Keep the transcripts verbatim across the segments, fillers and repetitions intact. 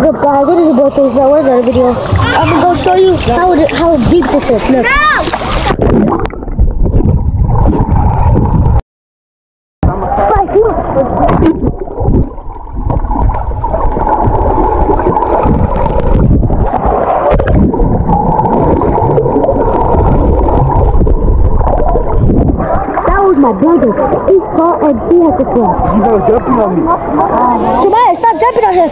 What's up, guys? It is your boy Faze Matt. We're in another video. I'm gonna go show you how it, how deep this is. Look. My brother, he's tall and he has to swim. You guys jumping on me. Tobias, stop jumping on him.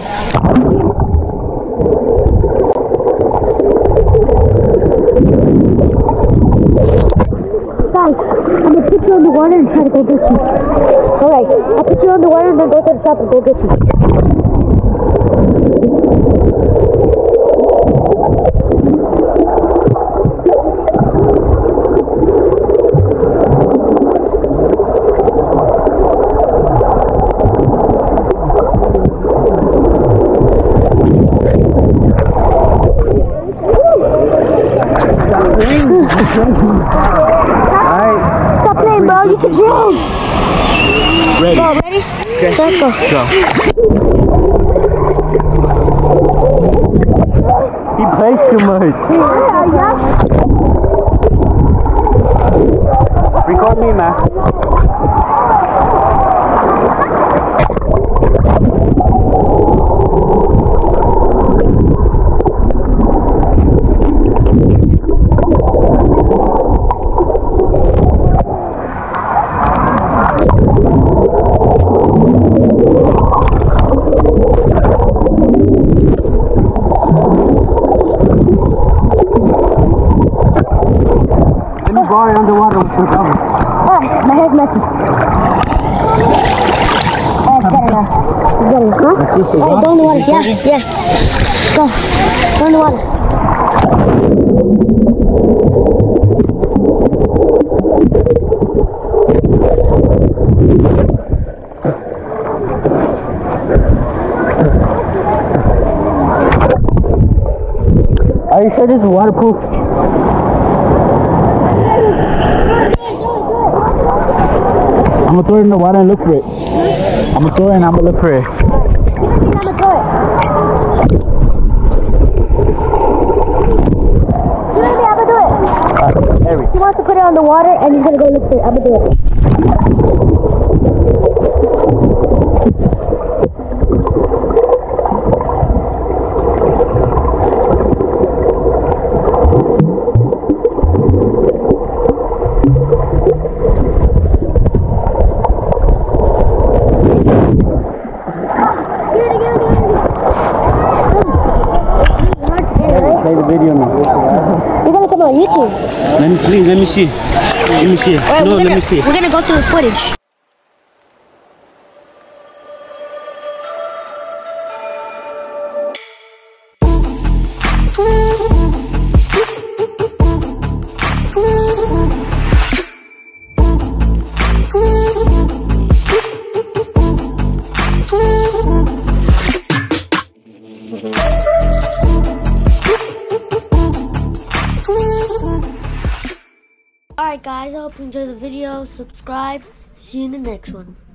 Guys, I'm gonna put you on the water and try to go get you. Alright, I'll put you on the water and then go to the top and go get you. Alright. Stop playing, bro. You can jump. Ready. Go, ready? Okay. Let's go. Go. He plays too much. Yeah, yeah. Record me, man. Boy underwater with some cover. Ah, my hair's messy. Oh, it's better now. It's better, huh? Alright, go in the water. Yeah, yeah. Go. Go in the water. Are you sure this is waterproof? I'm gonna throw it in the water and look for it. I'm gonna throw it and I'm gonna look for it. I'm gonna throw it. You know me, I'm gonna do it. Uh, Harry. He wants to put it on the water and he's gonna go look for it. I'm gonna do it. Play the video now. You're gonna come on YouTube. Let me please, let me see. Let me see. Right, no, gonna, let me see. We're gonna go through the footage. Alright guys, I hope you enjoyed the video. Subscribe. See you in the next one.